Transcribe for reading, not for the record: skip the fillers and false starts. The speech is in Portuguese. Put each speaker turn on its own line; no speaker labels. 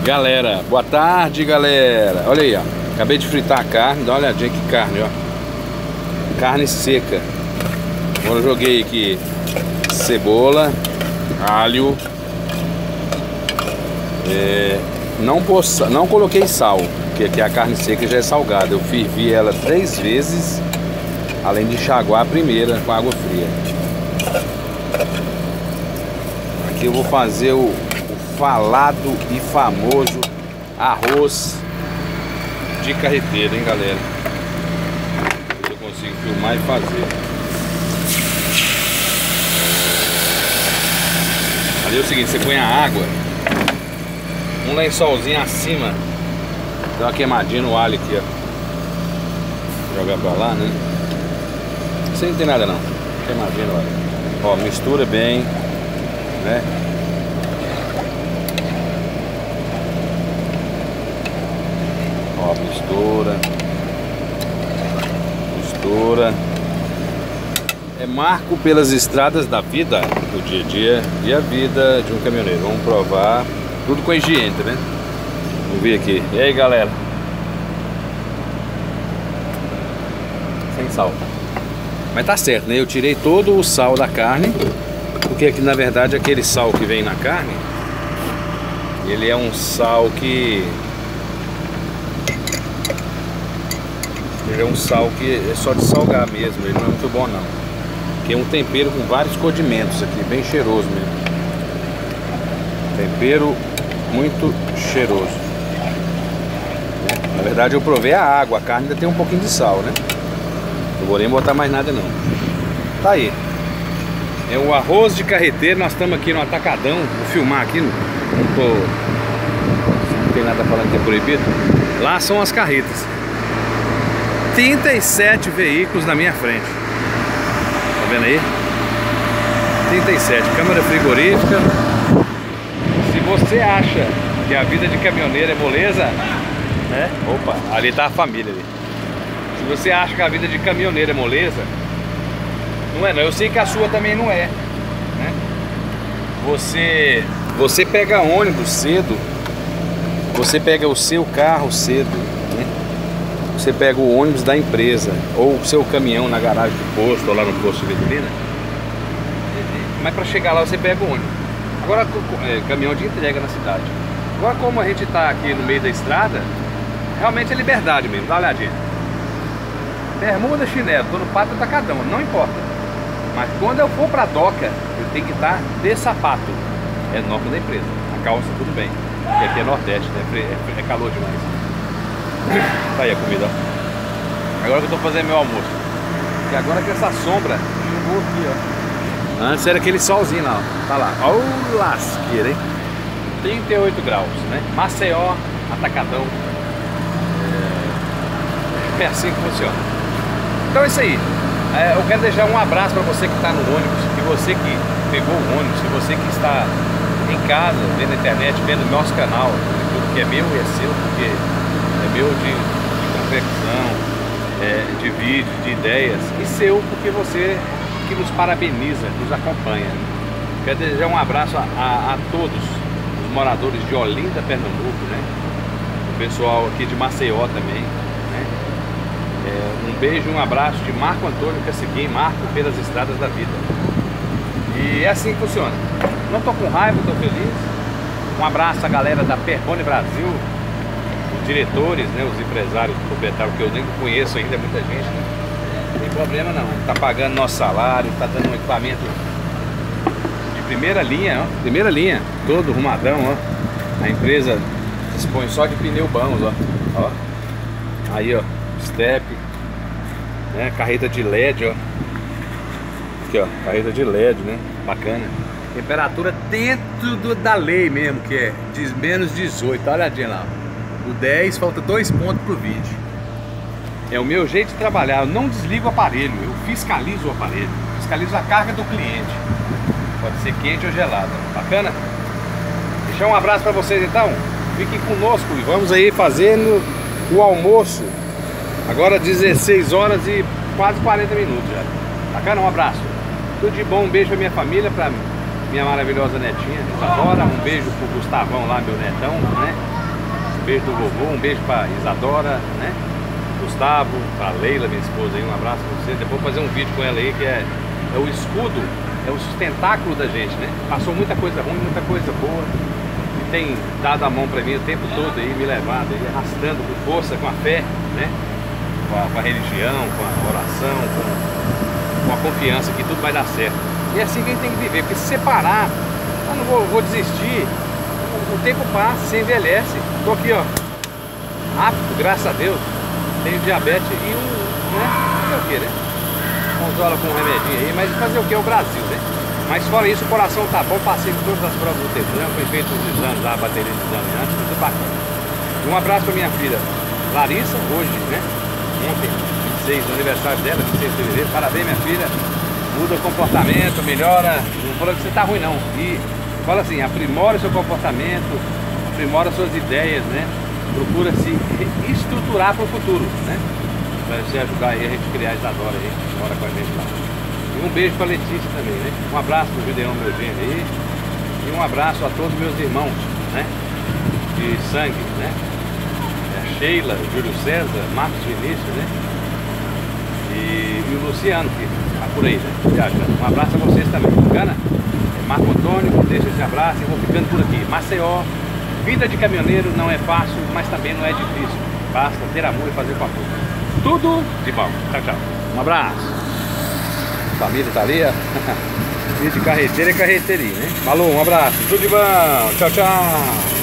Galera, boa tarde, galera. Olha aí, ó. Acabei de fritar a carne. Dá uma olhadinha que carne, ó. Carne seca. Agora eu joguei aqui cebola, alho. Não coloquei sal, porque aqui a carne seca já é salgada. Eu fervi ela 3 vezes, além de enxaguar a primeira com água fria. Aqui eu vou fazer o falado e famoso arroz de carreteiro, hein, galera? Eu consigo filmar e fazer. Ali é o seguinte, você põe a água, um lençolzinho acima, dá uma queimadinha no alho aqui, ó. Jogar pra lá, né? Isso aí não tem nada não, queimadinha no alho. Ó, mistura bem, né? Ó, mistura. É marco pelas estradas da vida, do dia a dia e a vida de um caminhoneiro. Vamos provar tudo com higiene, tá vendo? Vamos ver aqui. E aí, galera? Sem sal. Mas tá certo, né? Eu tirei todo o sal da carne, porque aqui, na verdade, aquele sal que vem na carne, ele é um sal que... Ele é um sal que é só de salgar mesmo, ele não é muito bom não. Que é um tempero com vários condimentos aqui, bem cheiroso mesmo. Tempero muito cheiroso. Na verdade eu provei a água, a carne ainda tem um pouquinho de sal, né? Não vou nem botar mais nada não. Tá aí. É o arroz de carreteiro, nós estamos aqui no Atacadão. Vou filmar aqui, não tem nada falando que é proibido. Lá são as carretas. 37 veículos na minha frente. Tá vendo aí? 37, câmara frigorífica. Se você acha que a vida de caminhoneiro é moleza, né? Opa, ali tá a família ali. Se você acha que a vida de caminhoneiro é moleza, não é não. Eu sei que a sua também não é, né? Você pega ônibus cedo, você pega o seu carro cedo, né? Você pega o ônibus da empresa ou o seu caminhão na garagem do posto ou lá no posto de gasolina, mas para chegar lá você pega o ônibus. Agora caminhão de entrega na cidade. Agora como a gente está aqui no meio da estrada, realmente é liberdade mesmo, dá uma olhadinha. Bermuda, chinelo, tô no pátio do Atacadão, não importa. Mas quando eu for para a doca, eu tenho que estar de sapato. É norma da empresa. A calça tudo bem, porque aqui é Nordeste, né? É calor demais. Tá aí a comida, ó. Agora que eu tô fazendo meu almoço. E agora que essa sombra chegou aqui, ó. Antes era aquele solzinho lá, ó. Tá lá. Ó o lasqueira, hein? 38 graus, né? Maceió, Atacadão. É assim que funciona. Então é isso aí. Eu quero deixar um abraço para você que está no ônibus, que você que pegou o ônibus, que você que está em casa, vendo a internet, vendo nosso canal, tudo que é meu e é seu, porque é meu de confecção, de vídeo, de ideias, e seu porque você que nos parabeniza, nos acompanha. Quero desejar um abraço a todos os moradores de Olinda, Pernambuco, né? O pessoal aqui de Maceió também, né? Um beijo, um abraço de Marco Antônio Caciquim, Marco pelas estradas da vida. E é assim que funciona. Não tô com raiva, tô feliz. Um abraço à galera da Perrone Brasil, os diretores, né, os empresários, os proprietários, que eu nem conheço ainda, é muita gente, né? Não tem problema não, tá pagando nosso salário, tá dando um equipamento de primeira linha, ó, primeira linha, todo arrumadão, ó. A empresa dispõe só de pneu bons, ó. Aí, ó, step, né, carreta de LED, ó. Aqui, ó, carreta de LED, né, bacana. Temperatura dentro da lei mesmo, que é de menos 18, olha olhadinha lá. O 10, falta 2 pontos pro vídeo. É o meu jeito de trabalhar, eu não desligo o aparelho, eu fiscalizo o aparelho, fiscalizo a carga do cliente. Pode ser quente ou gelada, bacana? Deixar um abraço para vocês então, fiquem conosco e vamos aí fazendo o almoço. Agora 16 horas e quase 40 minutos já. Bacana? Um abraço. Tudo de bom, um beijo pra minha família, pra minha maravilhosa netinha, Isadora. Um beijo pro Gustavão lá, meu netão, né? Um beijo do vovô, um beijo pra Isadora, né? Gustavo, pra Leila, minha esposa aí, um abraço pra você. Depois vou fazer um vídeo com ela aí, que é o escudo, é o sustentáculo da gente, né? Passou muita coisa ruim, muita coisa boa. E tem dado a mão pra mim o tempo todo aí, me levado aí, arrastando com força, com a fé, né? Com a religião, com a oração, com a confiança que tudo vai dar certo. E é assim que a gente tem que viver, porque se separar, eu não vou desistir, o tempo passa, você envelhece. Tô aqui, ó, apto, graças a Deus, tenho diabetes e fazer o que, né? Consola com um remedinho aí, mas fazer o que é o Brasil, né? Mas fora isso, o coração tá bom, passei por todas as provas do Detran, foi feito os exames lá, a bateria de exame antes, tudo bacana. E um abraço pra minha filha Larissa, hoje, né? Ontem, 26, aniversário dela, 26 de fevereiro. Parabéns, minha filha. Muda o comportamento, melhora. Não fala que você tá ruim, não. E fala assim, aprimora o seu comportamento, aprimora suas ideias, né? Procura se estruturar para o futuro, né? Para você ajudar aí a gente criar a Isadora aí, que mora com a gente lá. E um beijo pra Letícia também, né? Um abraço pro Gideão, meu genro aí. E um abraço a todos meus irmãos, né? De sangue, né? Sheila, Júlio César, Marcos Vinícius, né? E o Luciano, que tá por aí, né? Viajando. Um abraço a vocês também, bacana? Marco Antônio, deixa esse abraço e vou ficando por aqui. Maceió, vida de caminhoneiro não é fácil, mas também não é difícil. Basta ter amor e fazer com amor. Tudo de bom. Tchau, tchau. Um abraço. A família tá ali, ó. Vida de carreteira é carreteirinha, né? Falou, um abraço. Tudo de bom. Tchau, tchau.